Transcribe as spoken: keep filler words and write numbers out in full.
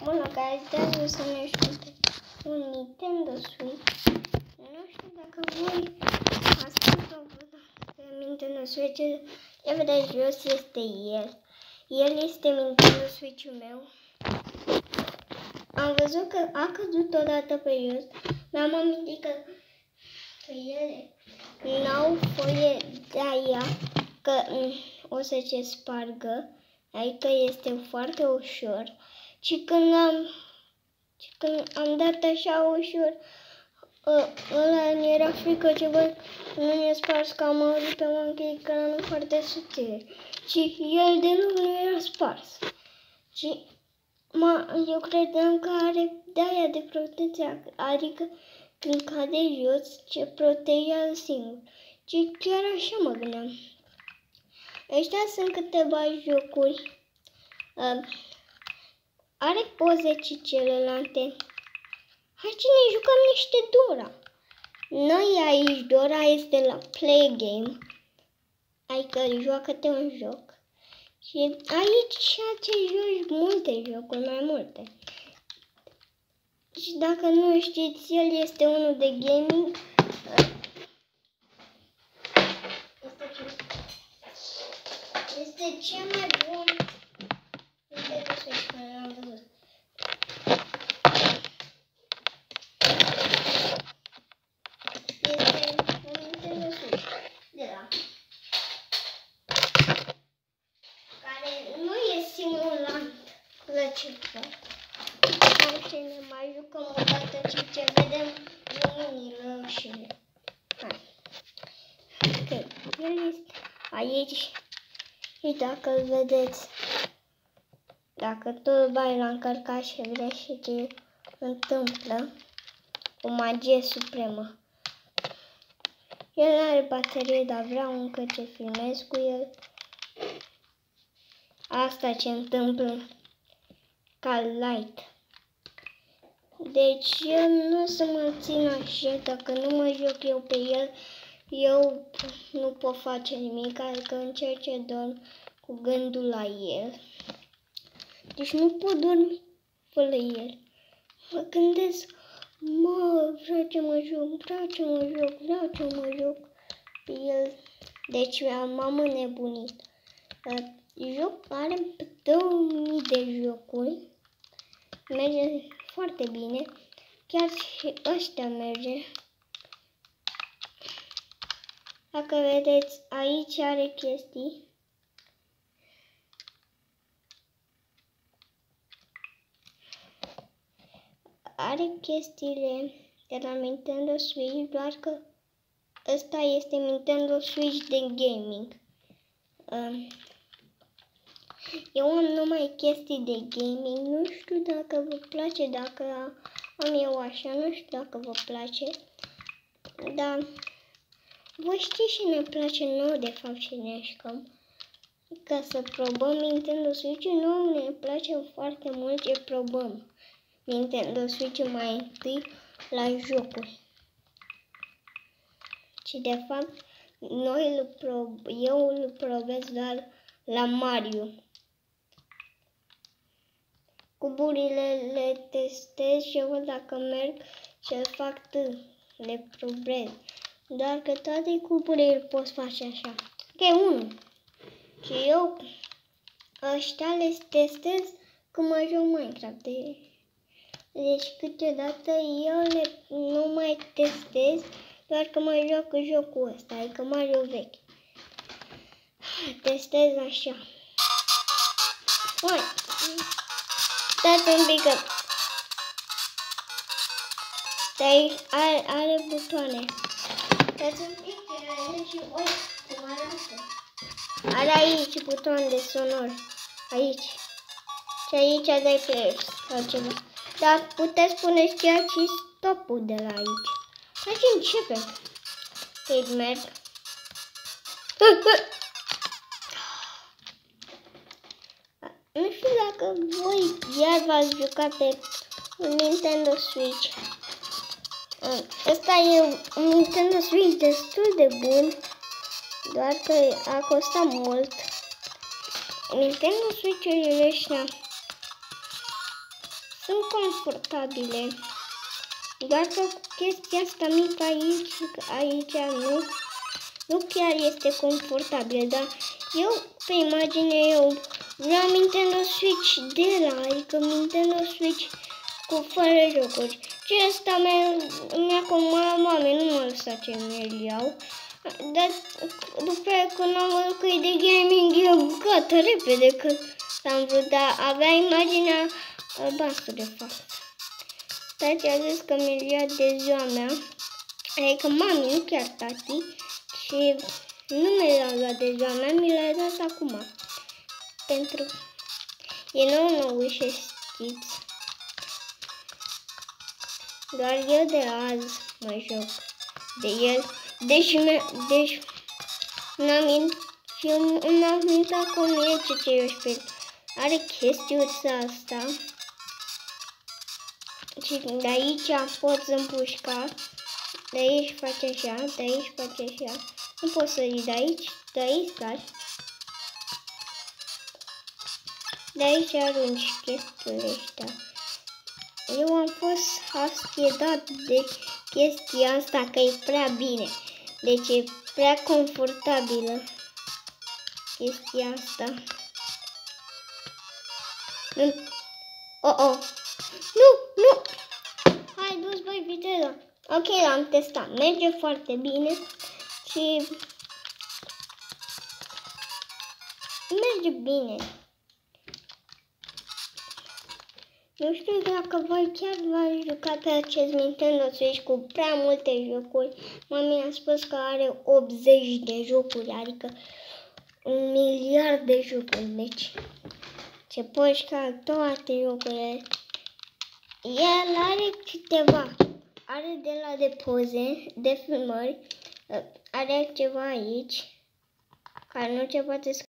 Bună, care trebuie să ne știe un Nintendo Switch. Nu știu dacă voi ați văzut pe Nintendo Switch. Ce vedeți jos este el. El este Nintendo Switch-ul meu. Am văzut că a căzut odată pe jos. Mi-am amintit că, că ele n-au foie de aia, că o să se spargă. Adică este foarte ușor. Și când am, și când am dat așa ușor, ăla mi era frică ce văd, nu mi-a spart, că am auzit pe oameni că ecranul foarte subțire. Și el deloc nu era spars. Și ma, eu credeam că are de-aia de protecție, adică când cade jos, ce protejează singur. Și chiar așa mă gândeam. Ăștia sunt câteva jocuri. Uh, are poze și celelalte. Hai să ne jucăm niște Dora. Noi aici, Dora este la Play Game. Adică joacă-te un joc. Și aici ce joci multe jocuri, mai multe. Și dacă nu știți, el este unul de gaming. Este, este cel mai bun. Uite că să-i spune, l-am văzut. Este un Nintendo Switch de la care nu e simulant la ceva. Hai să ne mai jucăm o dată și ce vedem luminile și hai. Ok, el este aici și dacă îl vedeți, dacă tot bai l-a încărcat și vrea și ce întâmplă, o magie supremă. El nu are baterie, dar vreau încă ce filmez cu el. Asta ce întâmplă ca light. Deci eu nu o să mă țin așa, dacă nu mă joc eu pe el, eu nu pot face nimic, adică încerc ce dorm cu gândul la el. Deci nu pot dormi fără el. Mă gândesc, mă, vreau ce mă joc, vreau ce mă joc, vreau ce mă joc pe el. Deci m-am înnebunit. Joc are două mii de jocuri. Merge foarte bine. Chiar și ăștia merge. Dacă vedeți, aici are chestii. Are chestiile de la Nintendo Switch, doar că ăsta este Nintendo Switch de gaming. Eu am numai chestii de gaming, nu știu dacă vă place, dacă am eu așa, nu știu dacă vă place, dar voi știți și ne place nouă de fapt și ne jucăm. Ca să probăm Nintendo Switch-ul, nouă ne place foarte mult ce probăm Nintendo Switch-ul mai întâi la jocuri. Și de fapt, noi îl prob eu îl probez doar la Mario. Cuburile le testez și eu dacă merg și le fac tâi, le probez. Doar că toate cuburile îl poți face așa. Ok, unul. Și eu ăștia le testez când mă joc Minecraft. Deci câteodată eu le nu mai testez, doar că mă joc cu jocul ăsta, adică Mario vechi. Testez așa. Ui. Stați un pic că are, are butoane. Stați un pic că are și oi, cum arată. Are aici butoane de sonor. Aici. Și aici dai play sau ceva. Dar puteți pune chiar și stopul de la aici. Hai să începem. Ok, merg. Nu știu dacă voi iar v-ați jucat pe un Nintendo Switch. Ăsta e un Nintendo Switch destul de bun, doar că a costat mult. Nintendo Switch-urile ăștia sunt confortabile. Doar că chestia asta mică aici, aici nu, nu chiar este confortabil, dar eu, pe imagine, eu vreau Nintendo Switch de la, adică Nintendo Switch cu fără jocuri. Și asta mi-a comandat mame, nu mă lăsa ce mi-l iau. Dar după aia când am văzut că e de gaming, eu gata, repede, că am vrut, dar avea imaginea albastră de fapt. Tati a zis că mi-l ia de ziua mea, adică mami, nu chiar tati, și nu mi l-a luat de ziua mea, mi l-a dat acum. Pentru e nou nou și știți. Doar eu de azi mă joc de el, deși, deși n-am și n-am uitat cum e C C unsprezece. Are chestiuța asta și de aici poți împușca, de aici face așa, de aici face așa, nu poți sări de aici, de aici sari, de aici arunci chestiile astea. Eu am fost haschiedat de chestia asta, că e prea bine. Deci e prea confortabilă chestia asta. Oh, oh. Nu, nu! Hai, dus băi viteza. Ok, l-am testat. Merge foarte bine și merge bine. Nu știu dacă voi chiar v-ați jucat pe acest Nintendo Switch cu prea multe jocuri. Mami a spus că are optzeci de jocuri, adică un miliard de jocuri. Deci, ce poți juca toate jocurile. El are câteva. Are de la de poze, de filmări. Are ceva aici, care nu se poate